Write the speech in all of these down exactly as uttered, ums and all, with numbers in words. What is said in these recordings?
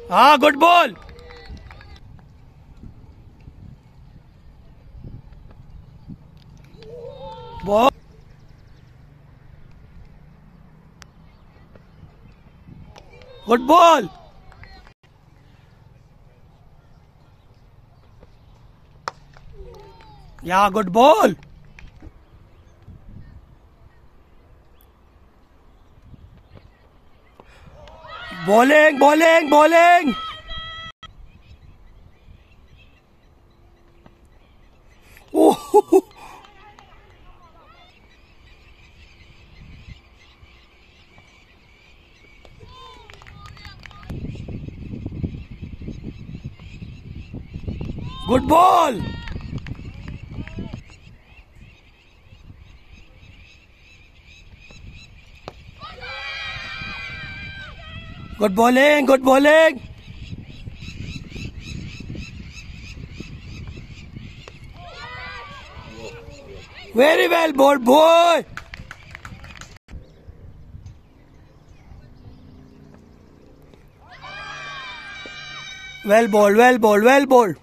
Ah, good ball. Ball. Good ball. Yeah, good ball. Bowling, bowling, bowling. Oh. Good ball. Good bowling, good bowling. Very well bowled, boy. Well bowled, well bowled, well bowled.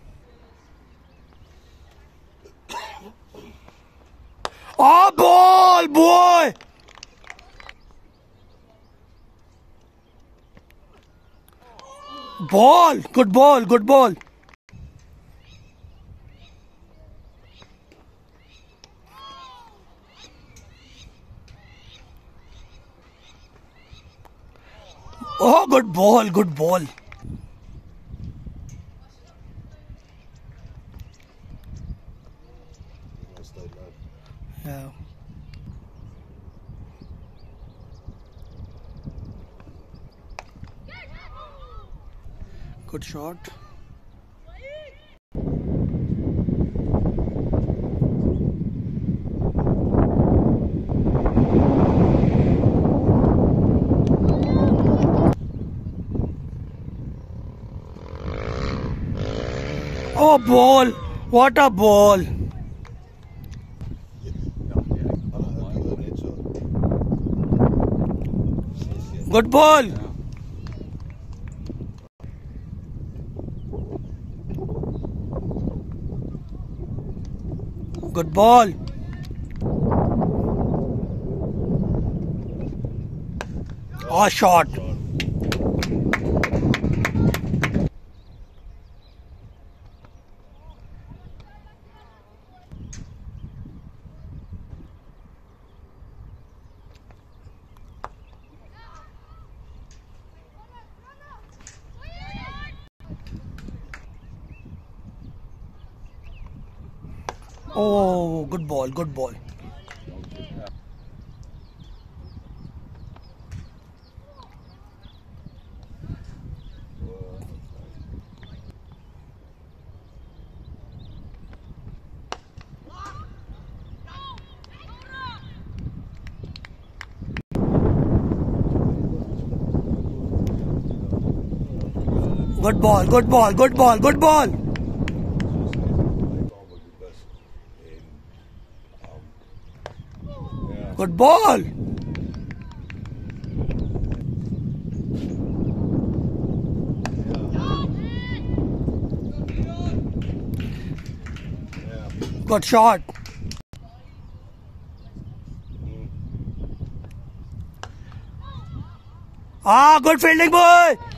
Oh, ball, boy. Ball, good ball, good ball. Oh, good ball, good ball. Yeah. Good shot. Oh, ball. What a ball. Good ball. Good ball. Oh, shot. Oh, good ball, good ball. Good ball, good ball, good ball, good ball. Good ball. Good shot. Ah, good fielding, boy.